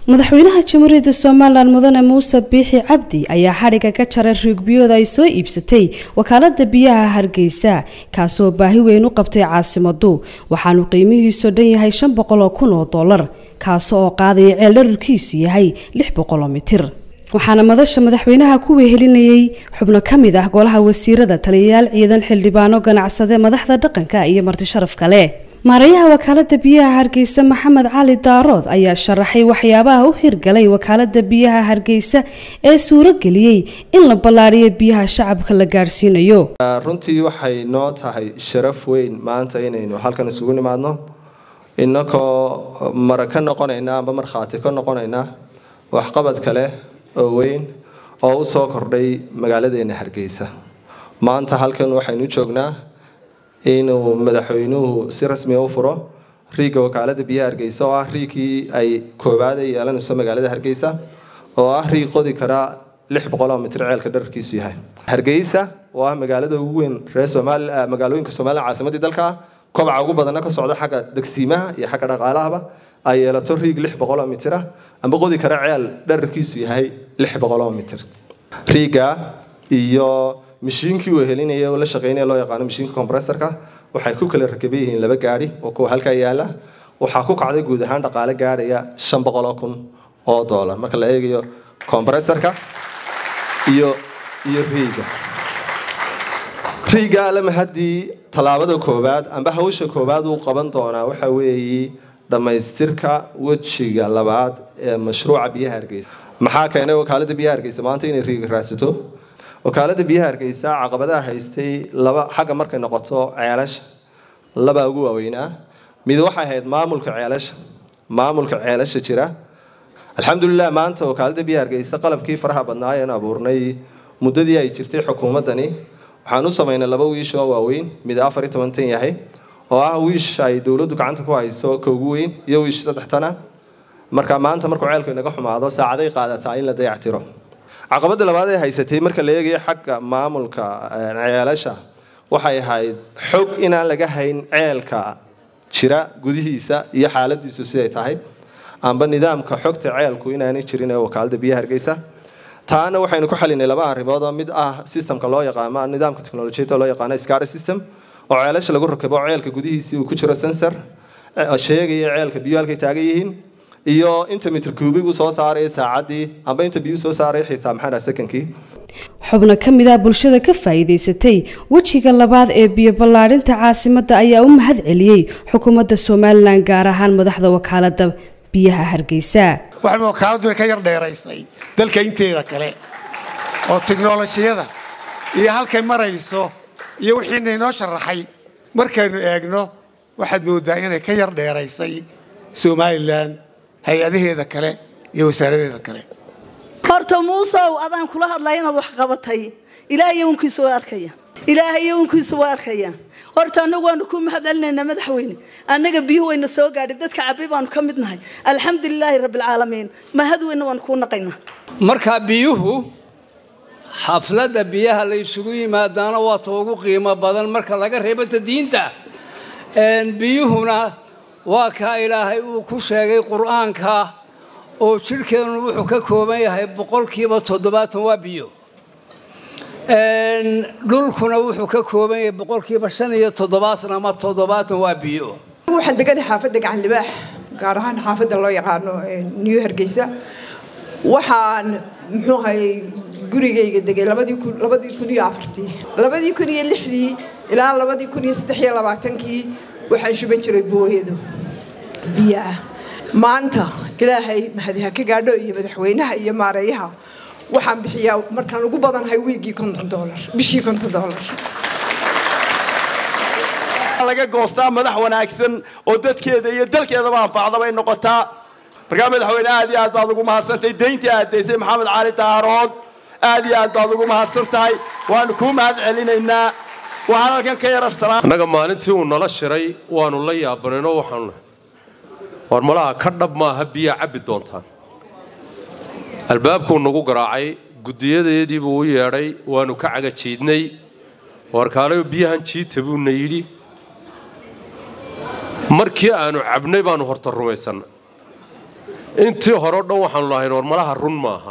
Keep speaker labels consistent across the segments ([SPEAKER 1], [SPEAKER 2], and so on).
[SPEAKER 1] madaxweynaha jamhuuriyadda Soomaaliland mudane Muuse Biixi Cabdi ayaa xariga ka jaray riigbiyood ay soo iibsatay wakaalada biyaha Hargeysa kaasoo baahi weyn u qabtay caasimadu waxaanu qiimihiisu dhan yahay $500,000 kaasoo qaadaya ceel dhererkiisu yahay 600 mitir waxaana madasha madaxweynaha ku wehelinayay xubno kamid ah golaha wasiirada taliyayaal ciidan xildhibaano ganacsade madaxda dhaqanka iyo marti sharaf kale maarayaha wakaalada biyaha Hargeysa Maxamed Cali Daarood ayaa sharaxay waxyaabaha u hirgalay wakaalada biyaha Hargeysa ee suuro galiyay in la ballaariyo biyaha shacabka la gaarsiinayo
[SPEAKER 2] runtii waxay noo tahay sharaf weyn maanta inaynu halkan isugu nimaadno inagoo maraka noqonayna ama marxaati ka noqonayna wax qabad kale oo weyn oo u soo kordhay magaaladeena Hargeysa maanta halkan waxaynu joognaa inuu madaxweynuhu si rasmi ah u furo riiga wakaalada biyaha Hargeysa oo ah riigii ay koobaad ay yeelanayso magaalada Hargeysa oo ah riig qodi kara 600 mitir ceelka dhererkiisu yahay Hargeysa waa magaalada ugu weyn reer Soomaaliya magaalooyinka Soomaaliya caasimadda dalka kobaca ugu badan ka socda xagga degsiimaha iyo xagga dhaqaalaha ay yeelato riig 600 mitir amba qodi kara ceel dhererkiisu yahay 600 mitir riiga iyo mishiinkii uu helinayay oo la shaqeynay loo yaqaan mishiinka compressorka waxay ku kala rakibay yihiin laba gaari oo ku halka yaala waxa ku kacday guud ahaan dhaqaale gaaraya $500,000 marka la eegayo compressorka iyo riiga lama hadii talaabada koobaad amba hawsha koobaad uu qaban doona waxa weeyii dhamaystirka wajiga labaad ee mashruuca biyaha Hargeysa maxaa keenay wakaalada biyaha Hargeysa maanta inay riiga raadsato wakaalada biyaha Hargeysa caqabadaha haystay laba xagga markay noqoto ceelasha laba ugu waaweynaa mid waxa ahayd maamulka ceelasha jira alxamdulillah maanta wakaalada biyaha Hargeysa qalabkii faraha badnaa ee abuurnay muddadii ay jirtay xukuumadani waxaan u sameynay laba wiish oo waaweyn mid 14 yahay oo ah wiish ay dawladdu gacanta ku hayso ka ugu weyn iyo wiish 3 tana marka maanta markuu ceelku inaga xumaado saacaday qaadataa in la dayactiro caqabada labaad ee haysatay marka la eegayo xagga maamulka ceelasha waxay ahayd xog inaan laga hayn ceelka jira gudihiisa iyo xaaladiisu siday tahay amba nidaamka xogta ceelku inaanay jirin ee wakaalada biyaha Hargeysa taana waxaynu ku xalinay laba arrimood oo mid ah systemka loo yaqaan nidaamka teknolojiyada loo yaqaan SCADA system oo ceelasha lagu rakabo ceelka gudihiisa uu ku jiro sensor sheegaya ceelka biyo halkay taagan yihiin iyo inta mitir kuubig uu soo saaray saacadii amba inta biyo soo saaray xitaa maxana sekonkii
[SPEAKER 1] xubno kamid ah bulshada ka faa'iideysatay wajiga labaad ee biyo ballaarinta caasimadda ayaa u mahad celiyay xukuumadda Soomaaliland gaar ahaan madaxda wakaalada biyaha Hargeysa
[SPEAKER 3] waxaan wakaaladu ka yar dheeraysay dalka inteeda kale oo tiknoolajiyada iyo halkay marayso iyo wixii inoo sharaxay markaynu eegno waxaad moodaa inay ka yar dheeraysay Soomaaliland hay'adaheeda kale iyo wasaaradeeda kale
[SPEAKER 4] horta Muuse adaan kula hadlay inaad wax qabatay Ilaahay uunkiisu waa arkaya horta anagu waanu ku mahadcelinayna madaxweyne anaga biyo weyna soo gaadhay dadka cabbi baanu ka midnahay alxamdulilaahi rabbil caalamiin mahad weyn waan ku naqaynaa
[SPEAKER 5] marka biyuhu xaflada biyaha la isugu yimaadana waa ugu qiimo badan marka laga reebo diinta biyuhuna waa ka Ilaahay uu ku sheegay Quraanka oo jirkeenu wuxuu ka kooban yahay 70% waa biyo dhulkuna wuxuu ka kooban yahay 5% ama 70 waa biyo
[SPEAKER 6] waxaan degan xaafadda gacan libaax gaar ahaan xaafadda loo yaqaano New Hargeysa waxaan muxuu hayay gurigayga degay 2004 2006 ilaa 2023 waxaan shuban jiray booyado biyaha maanta Ilaahay mahadiha ka gaadho iyo madaxweynaha iyo maarayaha waxaan bixiyaa markaan ugu badanahay wiigi $50 bishii $50
[SPEAKER 7] laga goostaa madax wanaagsan oo dadkeeda iyo dalkeedaba anfacda bay noqotaa marka madaxweynaha aad iyo aad baad ugu mahadsantahay deyntii aad deysay Maxamed Cali Daarood aad iyo aad baad ugu mahadsantahay waan ku mahad celinaynaa waxaan halkan ka yar salaam
[SPEAKER 8] anaga maalintii uu nala shiray waanu la yaabanayno waxaan warmalaha ka dhab maaha biyo cabbi doontaan albaabku nagu garaacay gudiyadeedii buu u yeedhay waanu ka cagajiidnay warkaalayo biyahan jiita buu na yidhi markii aanu cabnay baanu horta rumaysan intii hore dhan waxaan lahayn warmalaha run maaha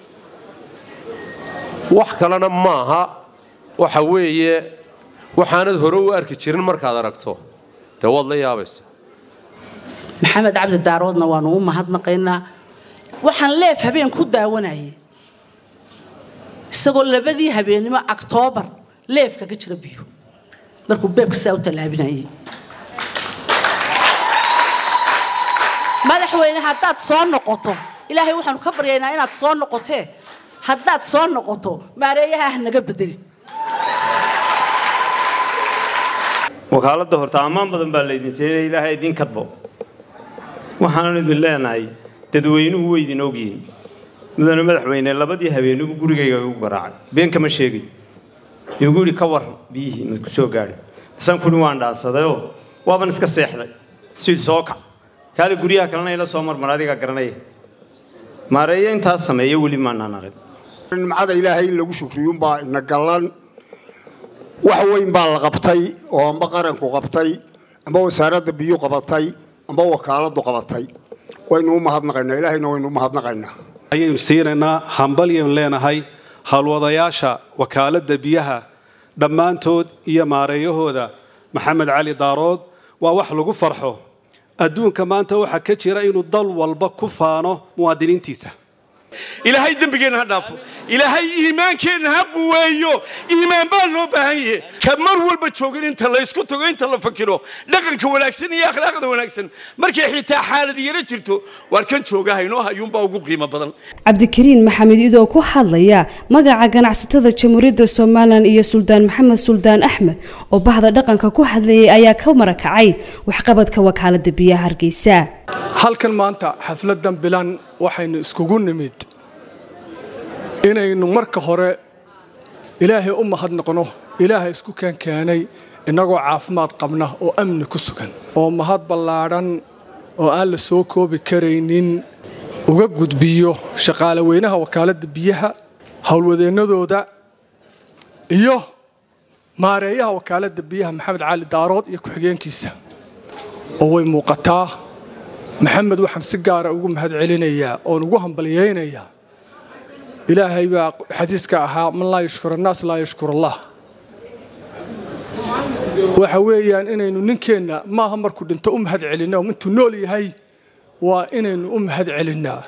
[SPEAKER 8] wax kalena maaha waxa weeye waxaanad hore u arki jirin markaad aragto dee waad la yaabaysa
[SPEAKER 9] maxamed cabdi daaroodna waanu u mahadnaqaynaa waxaan leef habeen ku daawanayay isagoo labadii habeenimo October leef kaga jira biyo markuu beebka saa u talaabinayay madaxweyne haddaad soo noqoto ilaahay waxaanu ka baryaynaa inaad soo noqotee haddaad soo noqoto maareeyaha naga bedeli
[SPEAKER 10] wakaaladda horta ammaan badan baa laydin siiyay ilaahay idin kadbo waxaan idin leenahay dadweynuhu way idin ogyihiin mudane madaxweyne labadii habeenimo gurigayga ugu garaacay been kama sheegay igu yiri ka war biyihii ma ku soo gaadhay san kuni waan dhaansaday oo waaban iska seexday si soo kac kaali guriyaha kalena ila soo marmar adiga garanay maareeyo intaas sameeyay wali ma naanaqin
[SPEAKER 3] nimcada ilaahay lagu shukriyo baa ina galan wax weyn baa la qabtay oo amba qaranku qabtay amba wasaaradda biyo qabatay amba wakaaladu qabatay waynu u mahadnaqaynaa ilaahayna waynu u mahadnaqaynaa
[SPEAKER 11] ayaynu siinaynaa hambalyan leenahay halwadayaasha wakaaladda biyaha dhammaantood iyo maareeyahooda maxamed cali daarood waa wax lagu farxo adduunka maanta waxa ka jira inuu dal walba ku faano muwaadiniintiisa
[SPEAKER 7] ilaahay dambigeena ha dhaafo ilaahay iimaankeena ha buweeyo iimaan baa loo baahan yahay ka mar walba joogin inta la isku tago inta la fakiro dhaqanka wanaagsan iyo akhlaaqda wanaagsan markay xitaa xaalad yara jirto war kan joogahayno hayuunbaa ugu qiimo badan
[SPEAKER 1] cabdikariin maxamed idoo ku hadlaya magaca ganacsatada jamhuuriyadda Soomaaliland iyo Suldaan Maxamed Suldaan Axmed oo bahda dhaqanka ku hadlayay ayaa ka marakacay waxqabadka wakaaladda biyaha Hargeysa
[SPEAKER 12] halkan maanta xafladan bilan waxaynu iskugu nimid inaynu marka hore ilaahay u mahadnaqno ilaahay isku keenay inagoo caafimaad qabna oo amni ku sugan oo mahad ballaaran oo aan la soo koobi karaynin uga gudbiyo shaqaale weynaha wakaaladda biyaha hawlwadeennadooda iyo maareeyaha wakaaladda biyaha maxamed cali daarood iyo ku-xigeenkiisa oo way muuqataa maxamed waxaan si gaar ah ugu mahad celinayaa oo ugu hambaliyeynayaa ilaahay baa xadiiska ahaa man laa yashkuru naas laa yashkuru allah waxa weeyaan inaynu ninkeenna maaha markuu dhinto u mahad celinaa intuu nool yahay waa inaynu u mahad celinaa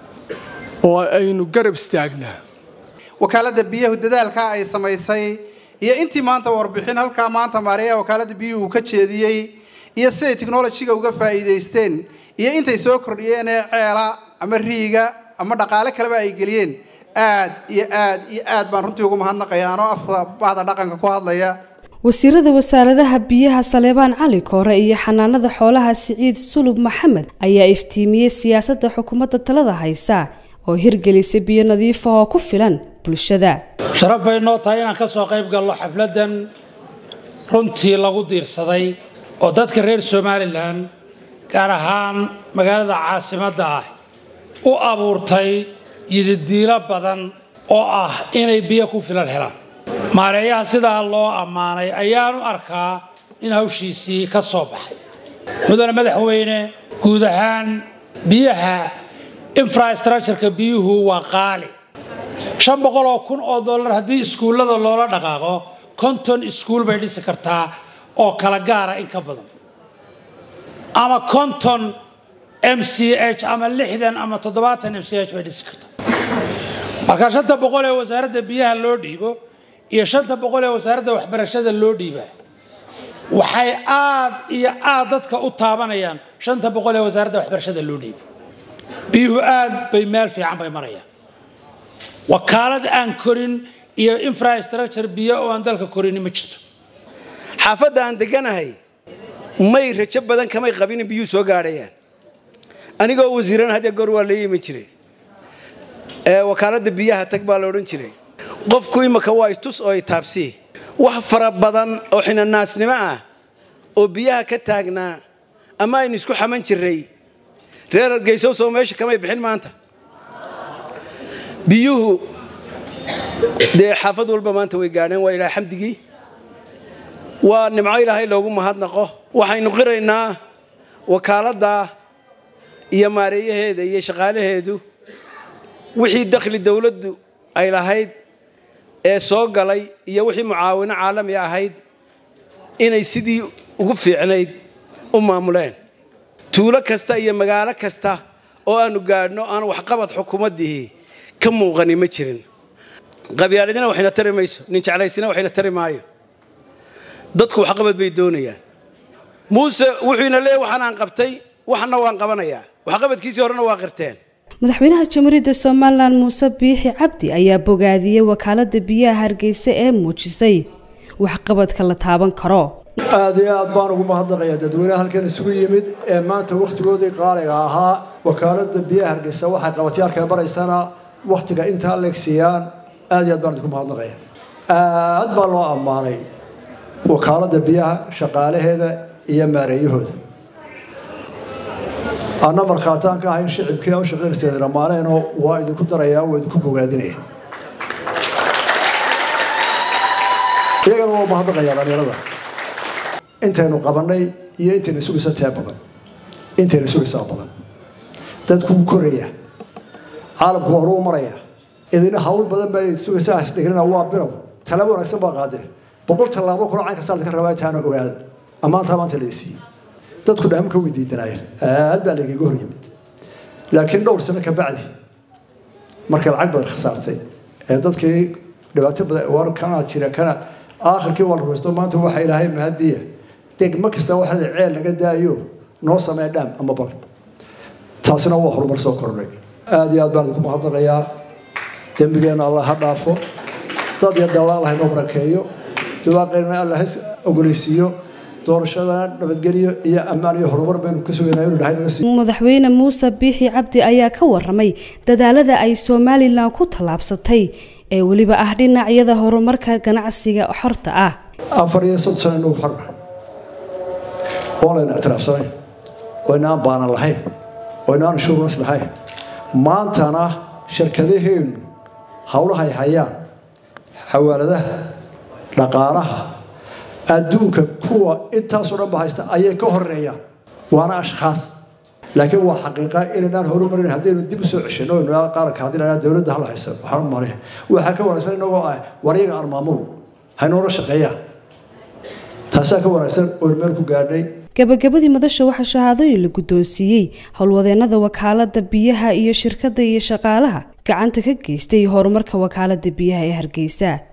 [SPEAKER 12] oo aynu garab istaagnaa
[SPEAKER 13] wakaaladda biyaha dadaalka ay samaysay iyo intii maanta warbixin halka maanta maareeyaha wakaaladda biyaha uu ka jeediyay iyo siday technology-ga uga faa'iideysteen iyo intay soo kordhiyeen ceela ama riiga ama dhaqaale kale ay geliyeen aad iyo aad baan runtii ugu mahadnaqayaa oo bahda dhaqanka ku hadlaya
[SPEAKER 1] wasiirada wasaaradaha biyaha Saleebaan Cali Koore iyo xanaanada xoolaha Siciid Sulub Maxamed ayaa iftiimiyay siyaasadda xukuumadda talada haysa oo hirgelisay biyo nadiif ah oo ku filan bulshada
[SPEAKER 14] sharaf ay noo tahay inaan ka soo qayb galno xafladan runtii lagu diirsaday oo dadka reer Soomaaliland gaar ahaan magaalada caasimadda ah u abuurtay yididiilo badan oo ah inay biyo ku filan helaan maareeyaha sidaa loo ammaanay ayaanu arkaa in hawshiisii ka soo baxay mudane madaxweyne guud ahaan biyaha infrastructure-ka biyuhu waa qaali 500,000 haddii iskuullada loola dhaqaaqo 50 iskuul bay dhisi kartaa oo kala gaara in ka badan ama 50 MCH ama 60 ama 70 MCH bay dhisi kartaa marka 500 ee wasaaradda biyaha loo dhiibo iyo 500 ee wasaaradda waxbarashada loo dhiibaa waxay aad dadka u taabanayaan 500 ee wasaaradda waxbarashada loo dhiibo biyuhu aad bay meel fiican bay marayaan wakaalad aan korin iyo infrastructure biyo oo aan dalka korin ma jirto
[SPEAKER 7] xaafadda aan deganahay may rajo badan kamay qabin biyo soo gaarayaan anigoo wasiiran hadda goor waa leeyay jiray wakaaladda biyaha tag baa la oran jiray qofku imaka waa istus oo taabsi wax fara badan oo xinaanaasnimo ah oo biyaha ka taagnaa ama aynu isku xaman jiray reer Hargeysa soo meesha kamay bixin maanta biyuhu de xaafad walba maanta way gaadheen waa ilaahay xamdigii waa nimco ilaahay loogu mahadnaqo waxaynu qiraynaa wakaaladda
[SPEAKER 15] iyo maareeyaheeda iyo shaqaalaheedu wixii dakhli dawladdu ay lahayd ee soo galay iyo wixii mucaawino caalami ahayd inay sidii ugu fiicnayd u maamuleen tuulo kasta iyo magaalo kasta oo aanu gaadhno aan waxqabad xukuumaddii ka muuqani ma jirin qabyaaladina waxayna tari mayso nin jeclaysina waxayna tari maayo dadku waxqabad bay doonayaan muuse wuxuuna leeyahay waxaan aan qabtay waxna waan qabanayaa waxqabadkiisii horena waa qirteen
[SPEAKER 1] madaxweynaha jamhuuriyadda Soomaaliland Muuse Biixi Cabdi ayaa bogaadiyay wakaaladda biyaha Hargeysa ee muujisay waxqabadka la taaban karo
[SPEAKER 16] aad iyo aad baan ugu mahadnaqayaa dadweynaha halkan isugu yimid ee maanta waqtigoodii qaaliga ahaa wakaaladda biyaha Hargeysa waxay qabatiyaalka baraysana waqtiga inta leegsiyaan aad iyo aad baan ugu mahadnaqayaa aad baan loo ammaanay wakaaladda biyaha shaqaalaheeda iyo maareeyahooda أنا مرخاتان كاين شعب كيا وشغل استدرا مالينو وايد كدريا وايد كوغادينيا iyaga waa mahadnaqayaa dhalinyarada intaynu qabanay iyo intaynu sugaysa taa badan dadku koraya caalamku hore u maraya idina hawl badan bay sugaysaa isdhigrina waa bilow talaabo wanaagsan baa qaadeen boqol talaabo kula caynka saarka rabaa taana ogaada amaanta maanta leesii dadku dhaam ka weydiinayeen aad baa laga hor yimid laakiin dhowr sano ka bacdi marka lacag badan khasaartay ee dadkii dhibaato badan war kana jira kana aakhirkii wal ruusto maanta waxa ilaahay mahadiya degmo kasta waxa la ceel laga daayo noo sameey dham ama bal taasina waa horumar soo kordhay aad iyo aad baan ku mahadnaqayaa dambigeena Allah ha dhaafo dad iyo dawaa Allah inoo barakeeyo duwaaqeena Allah ogoleysiyo doorashadan nabadgeliyo iyo ammaan iyo horumar baynu ka sugaynaa inuu dhahay
[SPEAKER 1] madaxweyne Muuse Biixi Cabdi ayaa ka waramay dadaalada ay Soomaaliland ku talaabsatay ee waliba ah dhinacyada horumarka ganacsiga xorta ah
[SPEAKER 16] 4 sano xor wala intraafsanay wayna baan lahayn wayna shuruus lahayn maantana shirkadaheenu hawlaha ay hayaan xawaaladaha dhaqaalaha adduunka kuwa intaas oo dhan bahaysta ayay ka horeeyaan waana ashxaas laakiin waa xaqiiqo inaan horumarin hadaynu dib u soo ceshino inuu qaranka hadii dawladda hal hayso waxaan maray waxa ka wanaagsan inagoo ah wariga armaamul haynoona shaqeeya taasa ka wanaagsan oo meel ku gaadhay
[SPEAKER 1] gabagabadii madasha waxa shahaadooyin la guddoonsiiyay howlwadeenada wakaaladda biyaha iyo shirkadda iyo shaqaalaha gacanta ka geystay horumarka wakaaladda biyaha ee Hargeysa